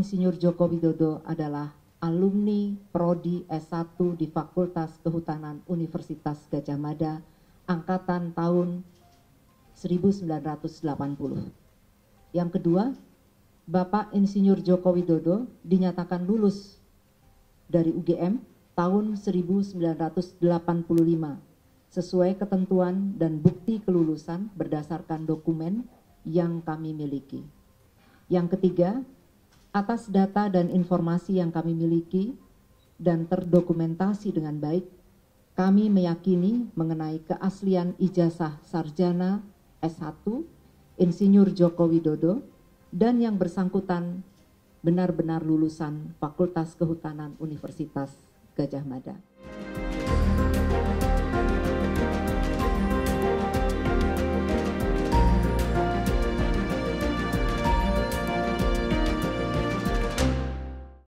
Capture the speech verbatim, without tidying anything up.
Insinyur Joko Widodo adalah alumni Prodi S satu di Fakultas Kehutanan Universitas Gadjah Mada angkatan tahun seribu sembilan ratus delapan puluh. Yang kedua, Bapak Insinyur Joko Widodo dinyatakan lulus dari U G M tahun seribu sembilan ratus delapan puluh lima sesuai ketentuan dan bukti kelulusan berdasarkan dokumen yang kami miliki. Yang ketiga, atas data dan informasi yang kami miliki dan terdokumentasi dengan baik, kami meyakini mengenai keaslian ijazah sarjana S satu Insinyur Joko Widodo dan yang bersangkutan benar-benar lulusan Fakultas Kehutanan Universitas Gadjah Mada.